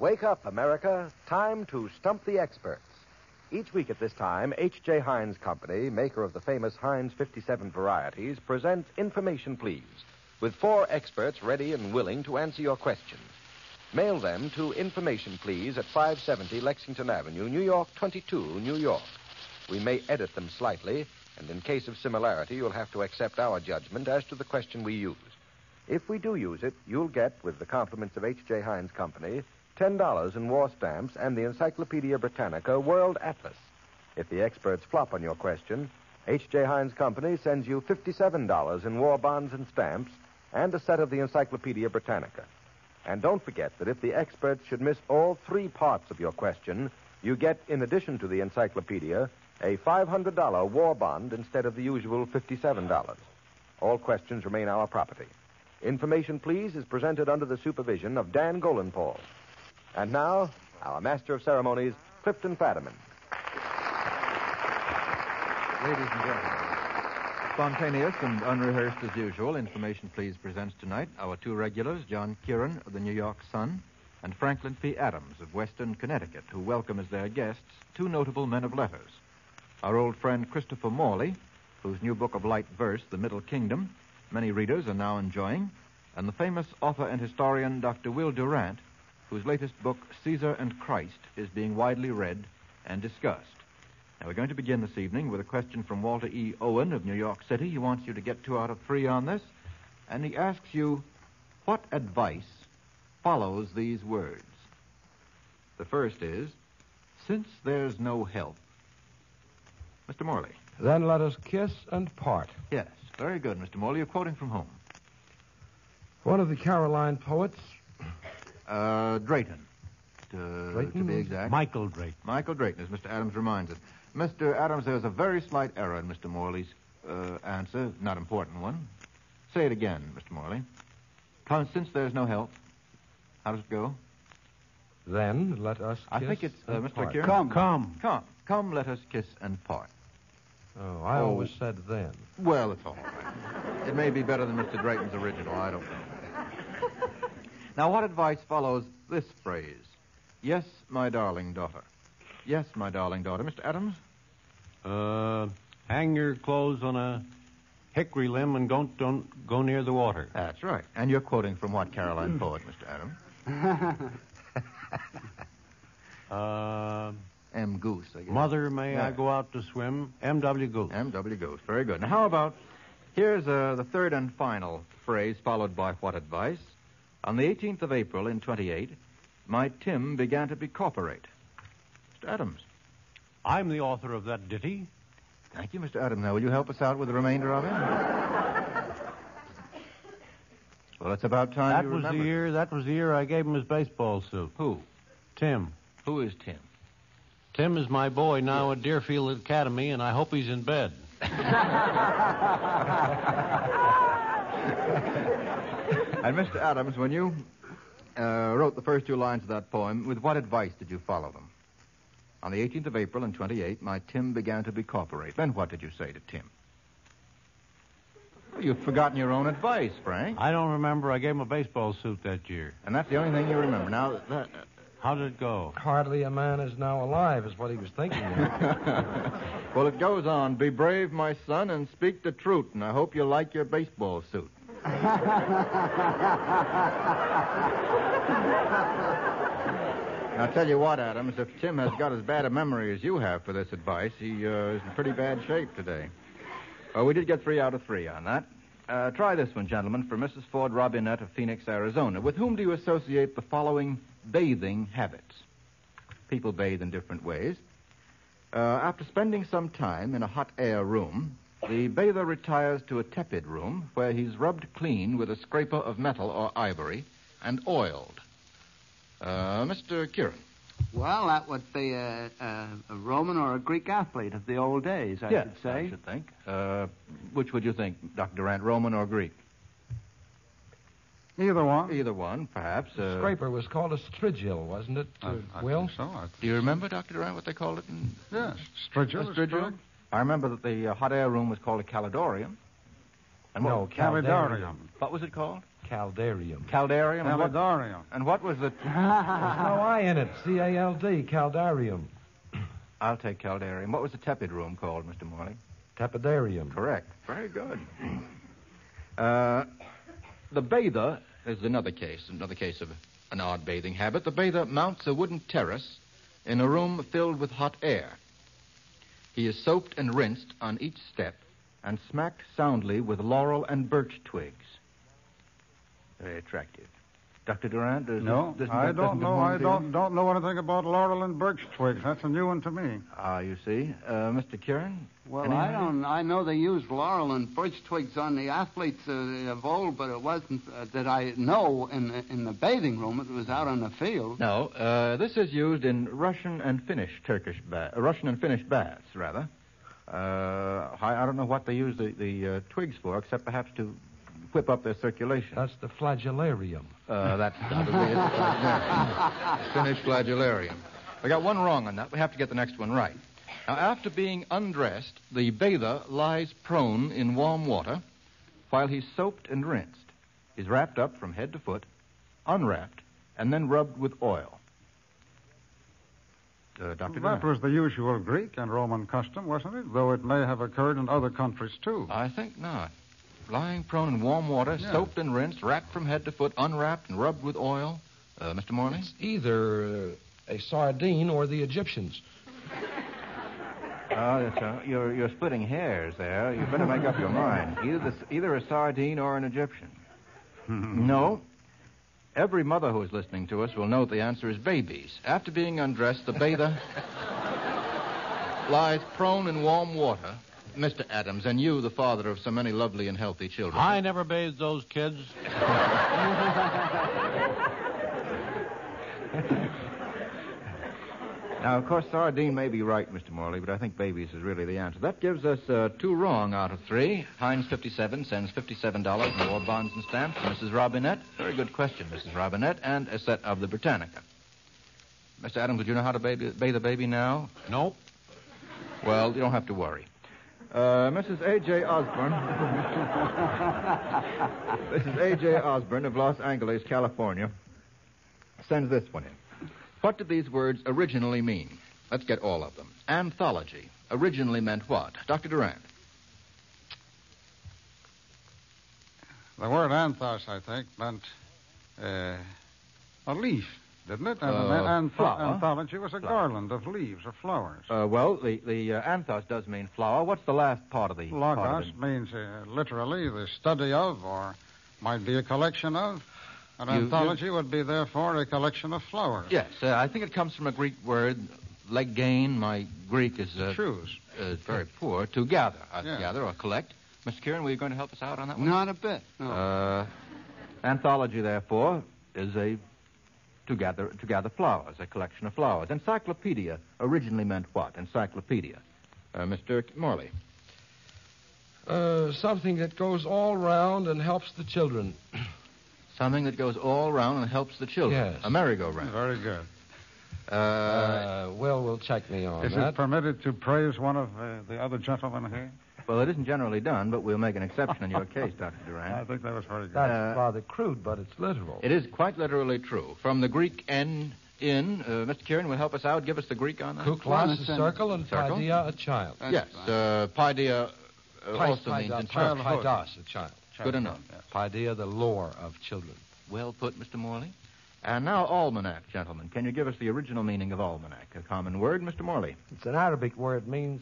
Wake up, America. Time to stump the experts. Each week at this time, H.J. Heinz Company, maker of the famous Heinz 57 varieties, presents Information Please, with 4 experts ready and willing to answer your questions. Mail them to Information Please at 570 Lexington Avenue, New York 22, New York. We may edit them slightly, and in case of similarity, you'll have to accept our judgment as to the question we use. If we do use it, you'll get, with the compliments of H.J. Heinz Company, $10 in war stamps and the Encyclopedia Britannica World Atlas. If the experts flop on your question, H.J. Heinz Company sends you $57 in war bonds and stamps and a set of the Encyclopedia Britannica. And don't forget that if the experts should miss all 3 parts of your question, you get, in addition to the encyclopedia, a $500 war bond instead of the usual $57. All questions remain our property. Information Please is presented under the supervision of Dan Golenpaul. And now, our master of ceremonies, Clifton Fadiman. Ladies and gentlemen, spontaneous and unrehearsed as usual, Information Please presents tonight our 2 regulars, John Kieran of the New York Sun and Franklin P. Adams of Western Connecticut, who welcome as their guests 2 notable men of letters. Our old friend Christopher Morley, whose new book of light verse, The Middle Kingdom, many readers are now enjoying, and the famous author and historian Dr. Will Durant, whose latest book, Caesar and Christ, is being widely read and discussed. Now, we're going to begin this evening with a question from Walter E. Owen of New York City. He wants you to get 2 out of 3 on this, and he asks you, what advice follows these words? The first is, since there's no help. Mr. Morley. Then let us kiss and part. Yes, very good, Mr. Morley. You're quoting from whom? One of the Caroline poets. Drayton. To be exact. Michael Drayton. Michael Drayton, as Mr. Adams reminds us. Mr. Adams, there's a very slight error in Mr. Morley's answer, not important one. Say it again, Mr. Morley. Since there's no help, how does it go? Then let us kiss I think it's Mr. Kieran. Come, let us kiss and part. Oh, I always said then. Well, it's all right. It may be better than Mr. Drayton's original. I don't know. Now, what advice follows this phrase? Yes, my darling daughter. Yes, my darling daughter. Mr. Adams? Hang your clothes on a hickory limb and don't go near the water. That's right. And you're quoting from what Caroline poet, Mr. Adams? M. Goose, I guess. Mother, may I go out to swim? M.W. Goose. M.W. Goose. Very good. Now, how about, here's the third and final phrase followed by what advice? On the 18th of April in 28, my Tim began to becauperate. Mr. Adams. I'm the author of that ditty. Thank you, Mr. Adams. Now, will you help us out with the remainder of it? Well, it's about time That was the year I gave him his baseball suit. Who? Tim. Who is Tim? Tim is my boy now at Deerfield Academy, and I hope he's in bed. And Mr. Adams, when you wrote the first 2 lines of that poem, with what advice did you follow them? On the 18th of April in 28, my Tim began to becauperate. Then what did you say to Tim? Well, you've forgotten your own advice, Frank. I don't remember. I gave him a baseball suit that year. And that's the only thing you remember. Now, how did it go? Hardly a man is now alive is what he was thinking of. Well, it goes on. Be brave, my son, and speak the truth, and I hope you like your baseball suit. Now, I'll tell you what, Adams, if Tim has got as bad a memory as you have for this advice, he is in pretty bad shape today. Well, we did get 3 out of 3 on that. Try this one, gentlemen, for Mrs. Ford Robinette of Phoenix, Arizona. With whom do you associate the following bathing habits? People bathe in different ways. After spending some time in a hot air room, the bather retires to a tepid room where he's rubbed clean with a scraper of metal or ivory and oiled. Mr. Kieran. Well, that would be a Roman or a Greek athlete of the old days, I should say. I should think. Which would you think, Dr. Durant, Roman or Greek? Either one. Either one, perhaps. Scraper was called a strigil, wasn't it, Will? I think so. Do you remember, Dr. Durant, what they called it? Yeah, strigil. I remember that the hot air room was called a calidorium. And No, Calidarium. What was it called? Caldarium. Caldarium. Calidarium. And what was the... There's no I in it. C-A-L-D, Caldarium. I'll take Caldarium. What was the tepid room called, Mr. Morley? Tepidarium. Correct. Very good. The bather is another case of an odd bathing habit. The bather mounts a wooden terrace in a room filled with hot air. He is soaped and rinsed on each step and smacked soundly with laurel and birch twigs. Very attractive. Dr. Durant, No, I don't know. I don't know anything about laurel and birch twigs. That's a new one to me. Ah, you see. Mr. Kieran? Well, any I idea? don't. I know they used laurel and birch twigs on the athletes of old, but it wasn't that I know in the bathing room. It was out on the field. No, this is used in Russian and Finnish baths, rather. I don't know what they use the twigs for, except perhaps to whip up their circulation. That's the flagellarium. That's probably it. Finnish flagellarium. We got one wrong on that. We have to get the next one right. Now, after being undressed, the bather lies prone in warm water while he's soaped and rinsed. He's wrapped up from head to foot, unwrapped, and then rubbed with oil. Dr. That was the usual Greek and Roman custom, wasn't it? Though it may have occurred in other countries, too. I think not. Lying prone in warm water, soaped and rinsed, wrapped from head to foot, unwrapped and rubbed with oil. Mr. Morley? It's either a sardine or the Egyptians. Oh, you're splitting hairs there. You better make up your mind. Either a sardine or an Egyptian. No. Every mother who is listening to us will know the answer is babies. After being undressed, the bather lies prone in warm water. Mr. Adams, and you, the father of so many lovely and healthy children. I never bathed those kids. Now, of course, sardine may be right, Mr. Morley, but I think babies is really the answer. That gives us 2 wrong out of 3. Heinz 57 sends $57 in more bonds and stamps to Mrs. Robinette. Very good question, Mrs. Robinette, and a set of the Britannica. Mr. Adams, would you know how to bathe a baby now? Nope. Well, you don't have to worry. Mrs. A.J. Osborne. Mrs. A.J. Osborne of Los Angeles, California, sends this one in. What did these words originally mean? Let's get all of them. Anthology originally meant what? Dr. Durant. The word anthos, I think, meant a leaf, didn't it? And flower. Anthology was a garland of leaves or flowers. Well, the anthos does mean flower. What's the last part of the... Logos means literally the study of, or might be a collection of. An anthology would be, therefore, a collection of flowers. Yes, I think it comes from a Greek word, legain. My Greek is... choose. Very poor. To gather. Gather or collect. Mr. Kieran, were you going to help us out on that one? Not a bit. No. Anthology, therefore, is to gather flowers, a collection of flowers. Encyclopedia originally meant what? Encyclopedia. Mr. Morley. Something that goes all round and helps the children. Something that goes all around and helps the children. Yes. A merry-go-round. Very good. Will will check me on Is that. it permitted to praise one of the other gentlemen here? Well, it isn't generally done, but we'll make an exception in your case, Dr. Durant. I think that was very good. That's rather crude, but it's literal. It is quite literally true. From the Greek in, Mr. Kieran will help us out. Give us the Greek on that. Kuklas, a circle, and Circle? paideia, a child. Yes. Paideia also means in childhood. Paidas, a child. Good enough. Paideia, the lore of children. Well put, Mr. Morley. And now, almanac, gentlemen. Can you give us the original meaning of almanac? A common word, Mr. Morley. It's an Arabic word, means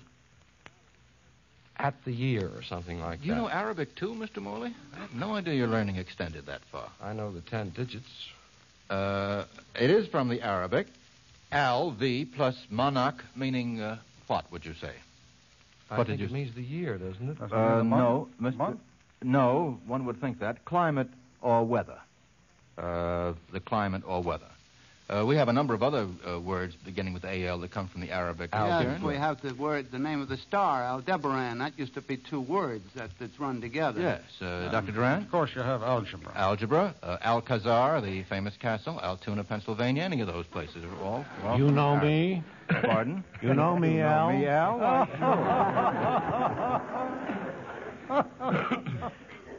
at the year or something like that. You know Arabic, too, Mr. Morley? I have no idea your learning extended that far. I know the 10 digits. It is from the Arabic. Al, the, plus manak, meaning what, would you say? I think it means the year, doesn't it? No, Mr. No, one would think that. Climate or weather. The climate or weather. We have a number of other words beginning with AL that come from the Arabic. Yes, we have the name of the star, Aldebaran. That used to be 2 words that's run together. Yes. Dr. Durant? Of course, you have algebra. Algebra. Alcazar, the famous castle. Altoona, Pennsylvania. Any of those places are all. You know me? Pardon? You know me, Al? Me, Al? Why,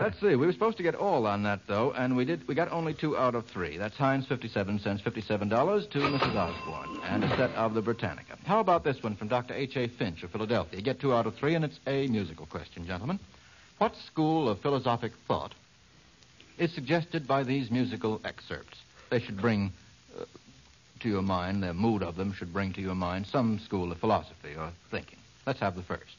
Let's see. We were supposed to get all on that, though, and we did. We got only 2 out of 3. That's Heinz 57 cents, $57 to Mrs. Osborne, and a set of the Britannica. How about this one from Dr. H.A. Finch of Philadelphia? You get 2 out of 3, and it's a musical question, gentlemen. What school of philosophic thought is suggested by these musical excerpts? They should bring to your mind, the mood of them should bring to your mind some school of philosophy or thinking. Let's have the first.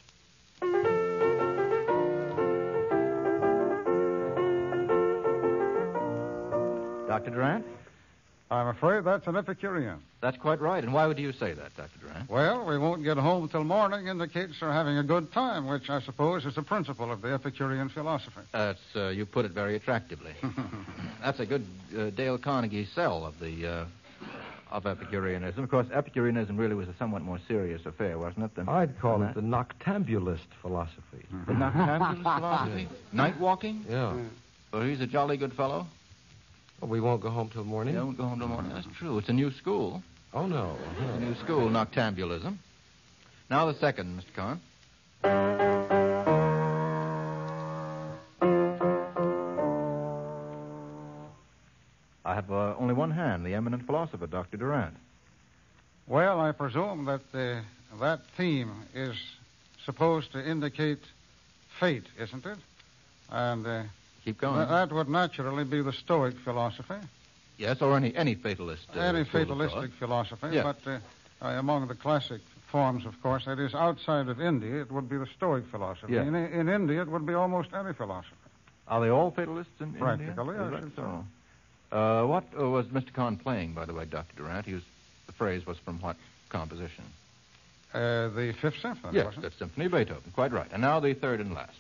Dr. Durant? I'm afraid that's an Epicurean. That's quite right. And why would you say that, Dr. Durant? Well, we won't get home till morning indicates they're having a good time, which I suppose is the principle of the Epicurean philosophy. You put it very attractively. That's a good Dale Carnegie sell of Epicureanism. Of course, Epicureanism really was a somewhat more serious affair, wasn't it? I'd call it the noctambulist philosophy. The noctambulist philosophy? Night walking? Yeah. Well, he's a jolly good fellow. Well, we won't go home till morning? We won't go home till morning. That's true. It's a new school. Oh, no. It's a new school, noctambulism. Now the second, Mr. Kahn. I have only one hand, the eminent philosopher, Dr. Durant. Well, I presume that that theme is supposed to indicate fate, isn't it? And keep going. That would naturally be the Stoic philosophy. Yes, or any fatalist. Any fatalistic philosophy. Yes. But among the classic forms, of course, that is outside of India, it would be the Stoic philosophy. Yes. In India, it would be almost any philosophy. Are they all fatalists in Practically, India? I should so. What was Mr. Kahn playing, by the way, Dr. Durant? The phrase was from what composition? The Fifth Symphony, yes, wasn't it? that's Symphony of Beethoven. Quite right. And now the third and last.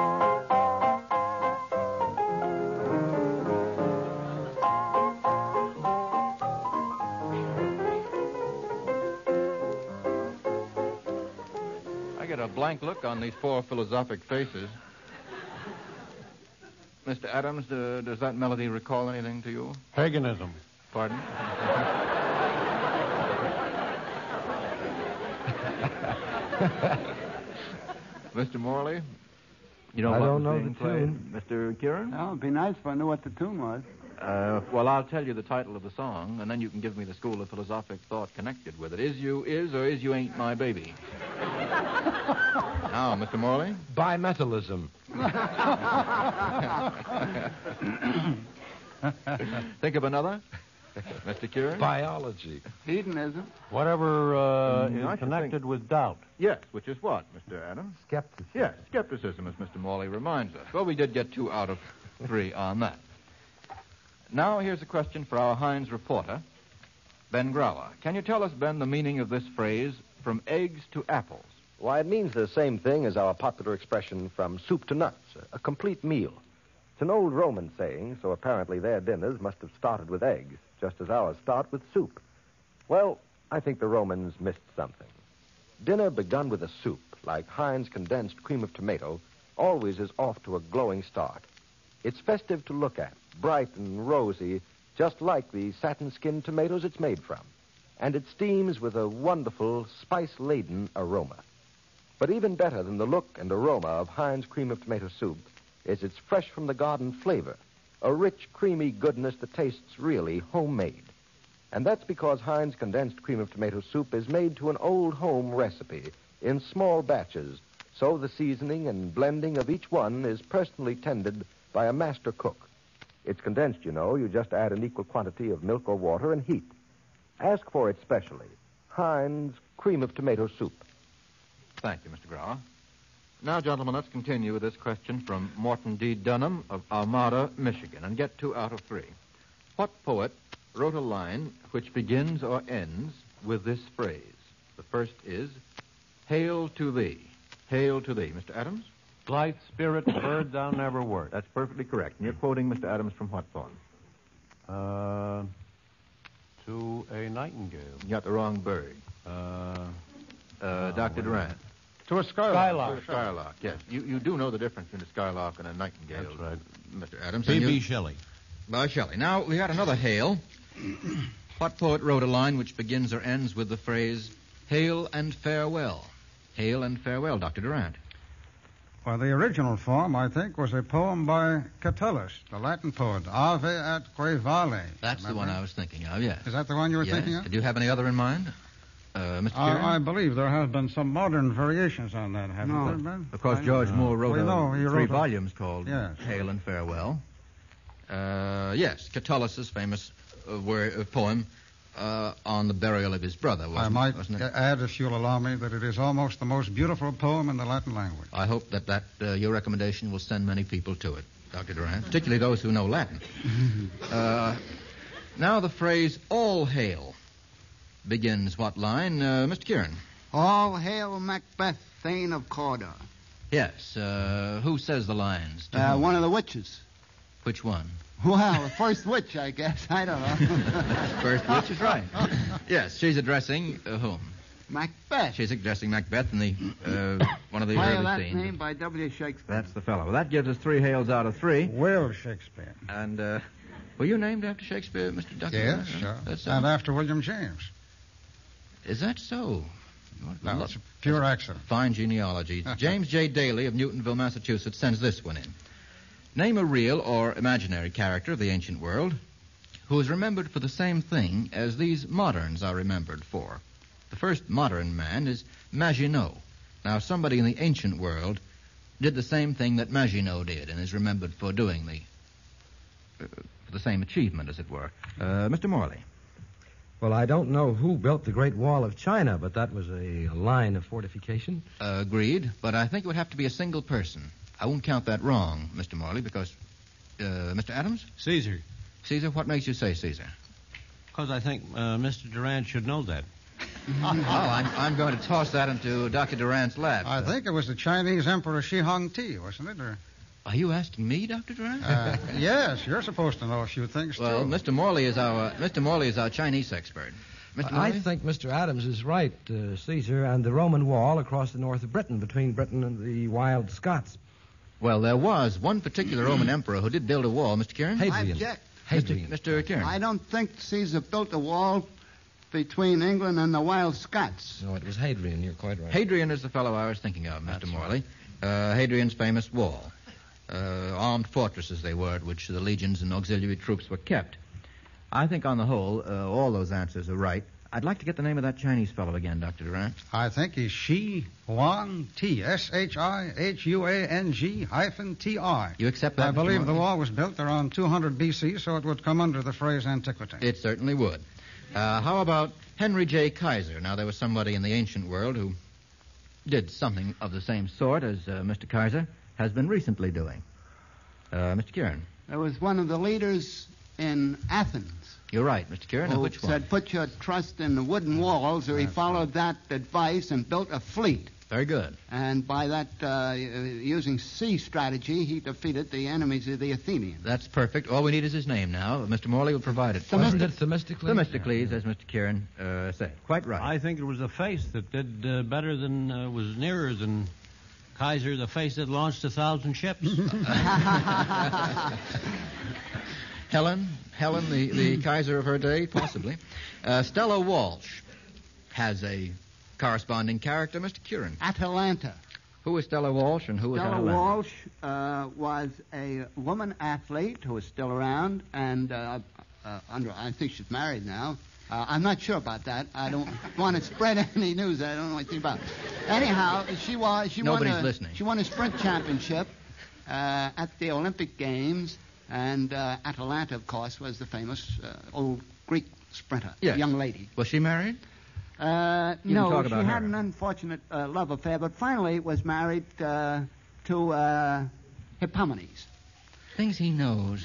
I get a blank look on these 4 philosophic faces. Mr. Adams, does that melody recall anything to you? Paganism. Pardon? Mr. Morley? You know I what don't was know being the played? tune. Mr. Kieran? Oh, it'd be nice if I knew what the tune was. Well, I'll tell you the title of the song, and then you can give me the school of philosophic thought connected with it. Is you is or is you ain't my baby? Now, Mr. Morley? Bimetallism. Think of another? Mr. Kieran? Biology. Hedonism. Whatever I is should connected with doubt. Yes, which is what, Mr. Adams? Skepticism. Yes, skepticism, as Mr. Morley reminds us. Well, we did get 2 out of 3 on that. Now, here's a question for our Heinz reporter, Ben Grauer. Can you tell us, Ben, the meaning of this phrase, from eggs to apples? Why, it means the same thing as our popular expression from soup to nuts, a complete meal. It's an old Roman saying, so apparently their dinners must have started with eggs, just as ours start with soup. Well, I think the Romans missed something. Dinner begun with a soup, like Heinz condensed cream of tomato, always is off to a glowing start. It's festive to look at, bright and rosy, just like the satin-skinned tomatoes it's made from. And it steams with a wonderful, spice-laden aroma. But even better than the look and aroma of Heinz cream of tomato soup is its fresh-from-the-garden flavor, a rich, creamy goodness that tastes really homemade. And that's because Heinz condensed cream of tomato soup is made to an old-home recipe in small batches, so the seasoning and blending of each one is personally tended by a master cook. It's condensed, you know. You just add an equal quantity of milk or water and heat. Ask for it specially. Heinz cream of tomato soup. Thank you, Mr. Grauer. Now, gentlemen, let's continue with this question from Morton D. Dunham of Armada, Michigan, and get 2 out of 3. What poet wrote a line which begins or ends with this phrase? The first is, Hail to thee. Hail to thee. Mr. Adams? Blithe spirit, bird thou never wert. That's perfectly correct. And you're quoting Mr. Adams from what poem? To a nightingale. You got the wrong bird. Dr. Durant. To a skylark. To a skylark, yes. You do know the difference between a skylark and a nightingale. That's right. Mr. Adams. B.B. Shelley. By Shelley. Now, we got another hail. What poet wrote a line which begins or ends with the phrase, Hail and farewell? Hail and farewell, Dr. Durant. Well, the original form, I think, was a poem by Catullus, the Latin poet, Ave atque Vale. That's the one I was thinking of, yes. Is that the one you were Yes. thinking of? Do you have any other in mind, Mr. Kieran? I believe there have been some modern variations on that, haven't there been? Of course, George Moore wrote Well, no, he three wrote a- volumes called Yes. Hail and Farewell. Yes, Catullus' famous poem on the burial of his brother, I might wasn't it? add, if you'll allow me, that it is almost the most beautiful poem in the Latin language. I hope that your recommendation will send many people to it, Dr. Durant, particularly those who know Latin. Now the phrase all hail begins what line? Mr. Kieran? All hail Macbeth, Thane of Cawdor. Yes. Who says the lines? To whom? One of the witches. Which one? Well, the first witch, I guess. I don't know. First witch is right. Yes, she's addressing whom? Macbeth. She's addressing Macbeth in the one of the Play of early that scenes. name by W. Shakespeare. That's the fellow. Well, that gives us 3 hails out of 3. Will Shakespeare. And were you named after Shakespeare, Mr. Dr. Yes, Durant? sure. That's And after William James. Is that so? No, it's a pure accident. Fine genealogy. James J. Daly of Newtonville, Massachusetts, sends this one in. Name a real or imaginary character of the ancient world who is remembered for the same thing as these moderns are remembered for. The first modern man is Maginot. Now, somebody in the ancient world did the same thing that Maginot did and is remembered for doing the same achievement, as it were. Mr. Morley. Well, I don't know who built the Great Wall of China, but that was a line of fortification. Agreed, but I think it would have to be a single person. I won't count that wrong, Mr. Morley, because... Mr. Adams? Caesar. Caesar? What makes you say Caesar? Because I think Mr. Durant should know that. Well, I'm going to toss that into Dr. Durant's lap. I think it was the Chinese Emperor Shi Hongti, wasn't it? Or, Are you asking me, Dr. Durant? yes, you're supposed to know a few things, Well, too. Mr. Morley is our Chinese expert. Mr. I Morley? think Mr. Adams is right, Caesar, and the Roman wall across the north of Britain, between Britain and the wild Scots. Well, there was one particular Roman emperor who did build a wall, Mr. Kieran. I Hadrian. object. Hadrian. Mr. Kieran. I don't think Caesar built a wall between England and the wild Scots. No, it was Hadrian. You're quite right. Hadrian is the fellow I was thinking of, Mr. Morley. Hadrian's famous wall. Armed fortresses they were at which the legions and auxiliary troops were kept. I think on the whole, all those answers are right. I'd like to get the name of that Chinese fellow again, Dr. Durant. I think he's Shi Huang-Ti, Shihuang-Ti. You accept that, I Mr. believe the Morley? wall was built around 200 B.C., so it would come under the phrase antiquity. It certainly would. How about Henry J. Kaiser? Now, there was somebody in the ancient world who did something of the same sort as Mr. Kaiser has been recently doing. Mr. Kieran. There was one of the leaders in Athens You're right, Mr. Kieran. Now, who which one? said, put your trust in the wooden walls, or he followed that advice and built a fleet. Very good. And by that, using sea strategy, he defeated the enemies of the Athenians. That's perfect. All we need is his name now. Mr. Morley will provide it. Wasn't it Themistocles? Themistocles, as Mr. Kieran said. Quite right. I think it was the face that did better than, was nearer than Kaiser, the face that launched 1,000 ships. Helen, the Kaiser of her day, possibly. Stella Walsh has a corresponding character, Mr. Kieran. Atalanta. Who is Stella Walsh and who is Stella Atalanta? Walsh was a woman athlete who is still around, and I think she's married now. I'm not sure about that. I don't want to spread any news that I don't know anything about. Anyhow, Nobody's listening. She won a sprint championship at the Olympic Games, and Atalanta, of course, was the famous old Greek sprinter, Yes. young lady. Was she married? No, talk she about had her. an unfortunate love affair, but finally was married to Hippomenes. Things he knows.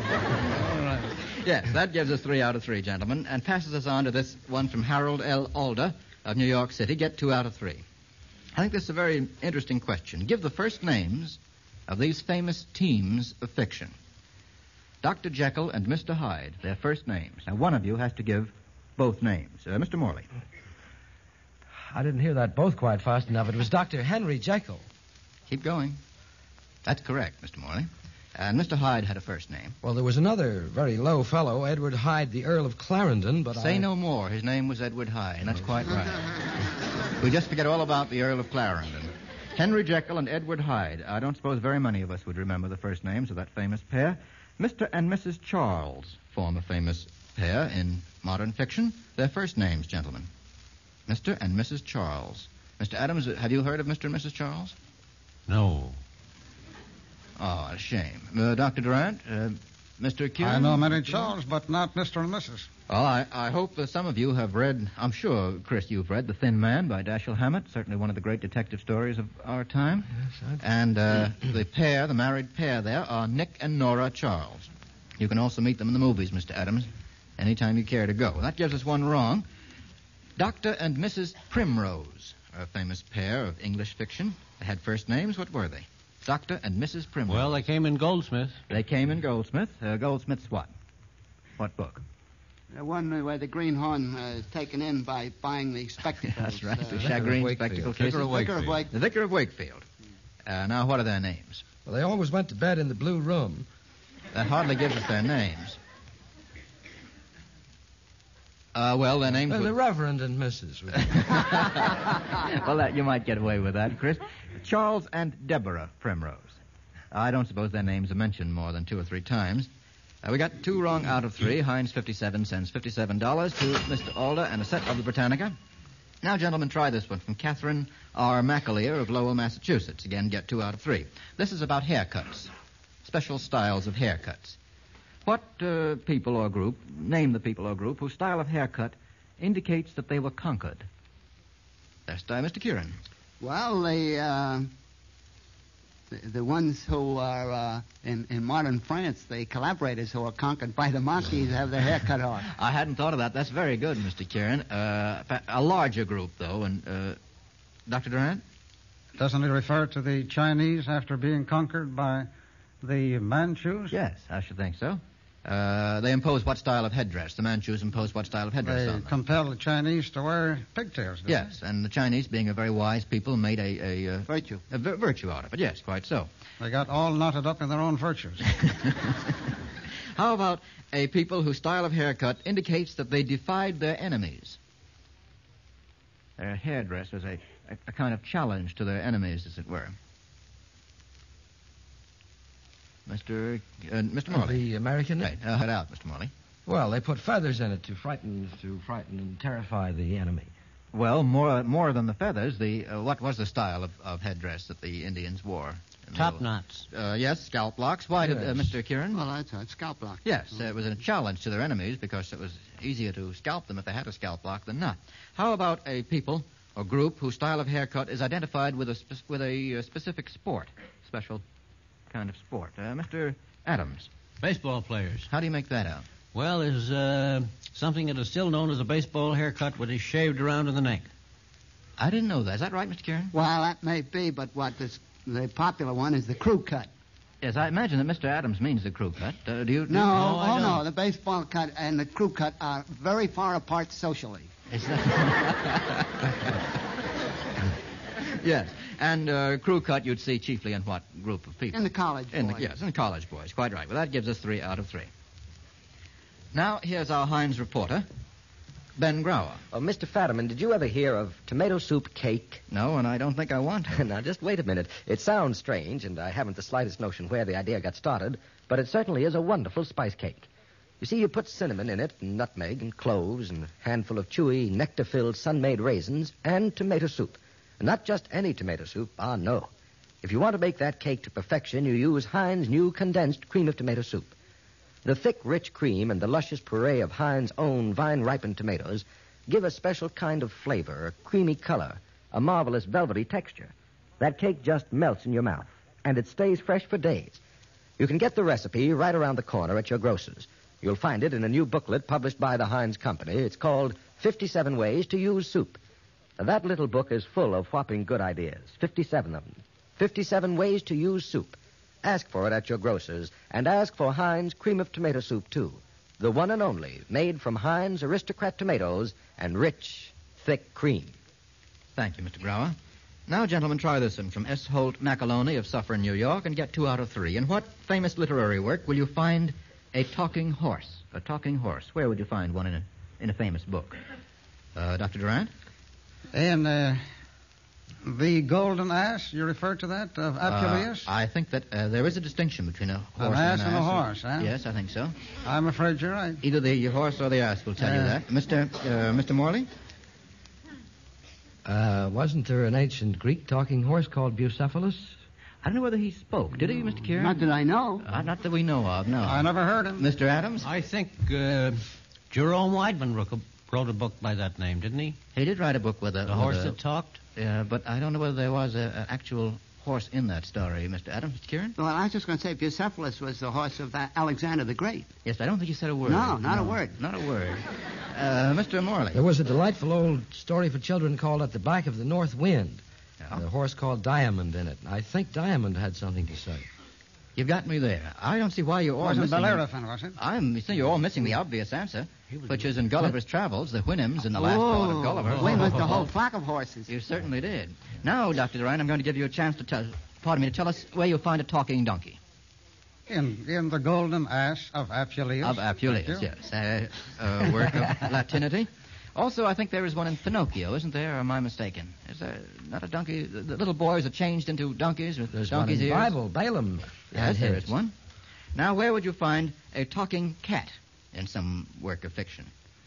Yes, that gives us 3 out of 3, gentlemen, and passes us on to this one from Harold L. Alder of New York City. Get 2 out of 3. I think this is a very interesting question. Give the first names of these famous teams of fiction. Dr. Jekyll and Mr. Hyde, their first names. Now, one of you has to give both names. Mr. Morley. I didn't hear that both quite fast enough. It was Dr. Henry Jekyll. Keep going. That's correct, Mr. Morley. And Mr. Hyde had a first name. Well, there was another very low fellow, Edward Hyde, the Earl of Clarendon, but Say no more. His name was Edward Hyde, and that's quite right. We just forget all about the Earl of Clarendon. Henry Jekyll and Edward Hyde. I don't suppose very many of us would remember the first names of that famous pair. Mr. and Mrs. Charles form a famous pair in modern fiction. Their first names, gentlemen. Mr. and Mrs. Charles. Mr. Adams, have you heard of Mr. and Mrs. Charles? No. Oh, a shame. Dr. Durant, Mr. Kieran? I know many Charles, but not Mr. and Mrs. Well, I hope that some of you have read, I'm sure, Chris, you've read The Thin Man by Dashiell Hammett, certainly one of the great detective stories of our time. Yes, And the married pair there, are Nick and Nora Charles. You can also meet them in the movies, Mr. Adams, anytime you care to go. That gives us one wrong. Dr. and Mrs. Primrose are a famous pair of English fiction. They had first names. What were they? Dr. and Mrs. Primrose. Well, they came in Goldsmith. They came in Goldsmith. Goldsmith's what? What book? The one where the greenhorn is taken in by buying the spectacles. That's right, the Vicar shagreen of Wakefield. spectacle Vicar cases. of Wakefield. The Vicar of Wakefield. Now, what are their names? Well, they always went to bed in the blue room. That hardly gives us their names. Well, their names The would... Reverend and Mrs. Well, you might get away with that, Chris. Charles and Deborah Primrose. I don't suppose their names are mentioned more than 2 or 3 times. We got 2 wrong out of 3. Hines 57 cents, $57 to Mr. Alder and a set of the Britannica. Now, gentlemen, try this one from Catherine R. McAleer of Lowell, Massachusetts. Again, get 2 out of 3. This is about haircuts, special styles of haircuts. What people or group, name the people or group, whose style of haircut indicates that they were conquered? First, Mr. Kieran. Well, the ones who are in modern France, the collaborators who are conquered by the monkeys, have their hair cut off. I hadn't thought of that. That's very good, Mr. Kieran. A larger group, though, and Dr. Durant? Doesn't it refer to the Chinese after being conquered by the Manchus? Yes, I should think so. They impose what style of headdress? The Manchus impose what style of headdress They on them? compelled the Chinese to wear pigtails, didn't Yes, and the Chinese, being a very wise people, made a Virtue. virtue out of it. Yes, quite so. they? They got all knotted up in their own virtues. How about a people whose style of haircut indicates that they defied their enemies? Their hairdress was a kind of challenge to their enemies, as it were. Mr. Morley. The American? Right, head out, Mr. Morley. Well, they put feathers in it to frighten and terrify the enemy. Well, more than the feathers, what was the style of headdress that the Indians wore? Top knots. Yes, scalp locks. Why did Yes. Mr. Kieran? Well, that's right. Scalp lock. Yes, it was a challenge to their enemies because it was easier to scalp them if they had a scalp lock than not. How about a people or group whose style of haircut is identified with a specific sport, special kind of sport? Mr. Adams, Baseball players. how do you make that out? Well, there's something that is still known as a baseball haircut, which is shaved around in the neck. I didn't know that. Is that right, Mr. Kieran? Well, that may be, but the popular one is the crew cut. Yes, I imagine that Mr. Adams means the crew cut. Do you? No, I don't. the baseball cut and the crew cut are very far apart socially. Is that... Yes, and crew cut you'd see chiefly in what group of people? In the college boys. Yes, in the college boys. Quite right. Well, that gives us 3 out of 3. Now, here's our Heinz reporter, Ben Grauer. Oh, Mr. Fadiman, did you ever hear of tomato soup cake? No, and I don't think I want to. Now, just wait a minute. It sounds strange, and I haven't the slightest notion where the idea got started, but it certainly is a wonderful spice cake. You see, you put cinnamon in it, and nutmeg, and cloves, and a handful of chewy, nectar-filled, sun-made raisins, and tomato soup. And not just any tomato soup, no. If you want to make that cake to perfection, you use Heinz new condensed cream of tomato soup. The thick, rich cream and the luscious puree of Heinz' own vine-ripened tomatoes give a special kind of flavor, a creamy color, a marvelous velvety texture. That cake just melts in your mouth, and it stays fresh for days. You can get the recipe right around the corner at your grocer's. You'll find it in a new booklet published by the Heinz Company. It's called 57 Ways to Use Soup. That little book is full of whopping good ideas, 57 of them. 57 Ways to Use Soup. Ask for it at your grocer's, and ask for Heinz cream of tomato soup, too. The one and only, made from Heinz aristocrat tomatoes and rich, thick cream. Thank you, Mr. Grauer. Now, gentlemen, try this one from S. Holt McAloney of Suffern, New York, and get 2 out of 3. In what famous literary work will you find a talking horse? A talking horse. Where would you find one in a famous book? Dr. Durant? In The golden ass, you referred to that, of Apuleius? I think that there is a distinction between a horse An ass and a horse, huh? Yes, I think so. I'm afraid you're right. Either the horse or the ass will tell you that. Mr. Morley? Wasn't there an ancient Greek talking horse called Bucephalus? I don't know whether he spoke. Did he, Mr. Kieran? Not that I know. Not that we know of, no. I never heard him. Mr. Adams? I think Jerome Weidman wrote a book by that name, didn't he? He did write a book with The Horse That Talked? But I don't know whether there was an actual horse in that story, Mr. Adams. Mr. Kieran? Well, I was just going to say Bucephalus was the horse of Alexander the Great. Yes, but I don't think you said a word. No, not a word. Not a word. Mr. Morley? There was a delightful old story for children called At the Back of the North Wind. Yeah. A horse called Diamond in it. I think Diamond had something to say. You've got me there. I don't see why you're all Wasn't missing... Bellerophon, was it? You're all missing the obvious answer, which is in Gulliver's Travels, the Houyhnhnms in the last part of Gulliver. We must the whole flock of horses. You certainly did. Now, Dr. Durant, I'm going to give you a chance to tell us where you'll find a talking donkey. In the golden ass of Apuleius. Of Apuleius, yes. A work of Latinity. Also, I think there is one in Pinocchio, isn't there, or am I mistaken? Is there not a donkey? The little boys are changed into donkeys with There's donkeys' one in ears. Bible, Balaam. Yes, there is one. Now, where would you find a talking cat in some work of fiction?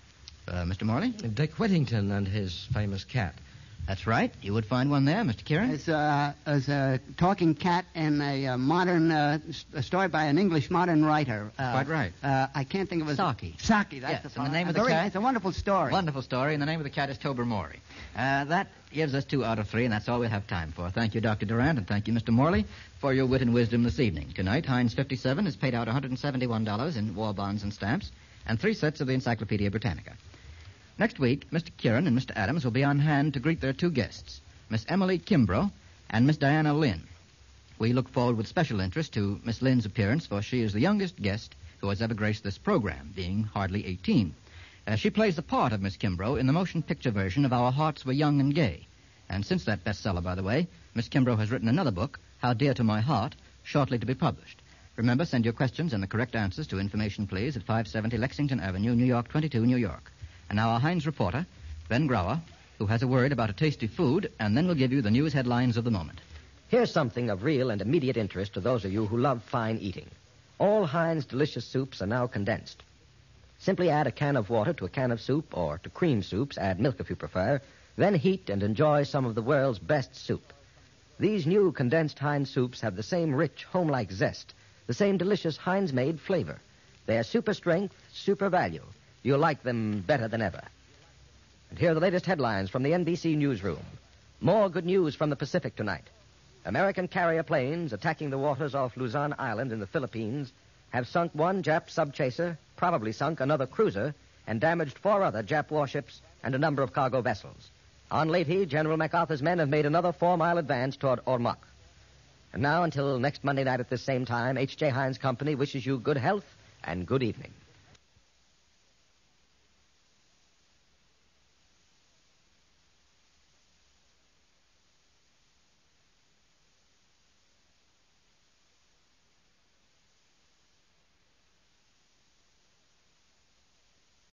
Mr. Morley? Dick Whittington and his famous cat. That's right. You would find one there, Mr. Kieran. There's a talking cat in a modern a story by an English modern writer. Quite right. I can't think of his... Saki. Saki, that's Yes, the and the fellow. name of the cat? It's a wonderful story. Wonderful story, and the name of the cat is Tobermory. That gives us 2 out of 3, and that's all we'll have time for. Thank you, Dr. Durant, and thank you, Mr. Morley, for your wit and wisdom this evening. Tonight, Heinz 57 has paid out $171 in war bonds and stamps, and 3 sets of the Encyclopedia Britannica. Next week, Mr. Kieran and Mr. Adams will be on hand to greet their 2 guests, Miss Emily Kimbrough and Miss Diana Lynn. We look forward with special interest to Miss Lynn's appearance, for she is the youngest guest who has ever graced this program, being hardly 18. She plays the part of Miss Kimbrough in the motion picture version of Our Hearts Were Young and Gay. And since that bestseller, by the way, Miss Kimbrough has written another book, How Dear to My Heart, shortly to be published. Remember, send your questions and the correct answers to Information Please at 570 Lexington Avenue, New York 22, New York. And now our Heinz reporter, Ben Grauer, who has a word about a tasty food, and then we'll give you the news headlines of the moment. Here's something of real and immediate interest to those of you who love fine eating. All Heinz delicious soups are now condensed. Simply add a can of water to a can of soup, or to cream soups, add milk if you prefer, then heat and enjoy some of the world's best soup. These new condensed Heinz soups have the same rich, home-like zest, the same delicious Heinz-made flavor. They are super strength, super value. You'll like them better than ever. And here are the latest headlines from the NBC newsroom. More good news from the Pacific tonight. American carrier planes attacking the waters off Luzon Island in the Philippines have sunk 1 Jap subchaser, probably sunk another cruiser, and damaged 4 other Jap warships and a number of cargo vessels. On Leyte, General MacArthur's men have made another 4-mile advance toward Ormoc. And now, until next Monday night at this same time, H.J. Heinz Company wishes you good health and good evening.